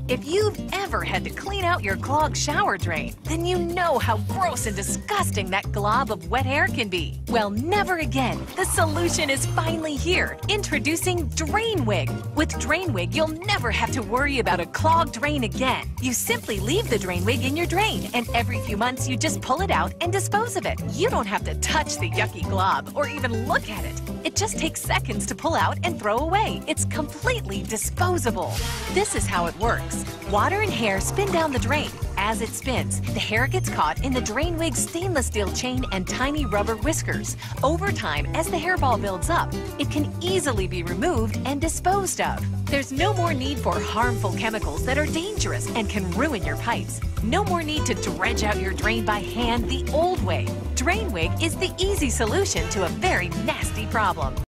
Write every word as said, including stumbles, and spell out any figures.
If you've ever had to clean out your clogged shower drain, then you know how gross and disgusting that glob of wet hair can be. Well, never again. The solution is finally here. Introducing DrainWig. With DrainWig, you'll never have to worry about a clogged drain again. You simply leave the DrainWig in your drain, and every few months you just pull it out and dispose of it. You don't have to touch the yucky glob or even look at it. It just takes seconds to pull out and throw away. It's completely disposable. This is how it works. Water and hair spin down the drain. As it spins, the hair gets caught in the DrainWig's stainless steel chain and tiny rubber whiskers. Over time, as the hairball builds up, it can easily be removed and disposed of. There's no more need for harmful chemicals that are dangerous and can ruin your pipes. No more need to dredge out your drain by hand the old way. DrainWig is the easy solution to a very nasty problem.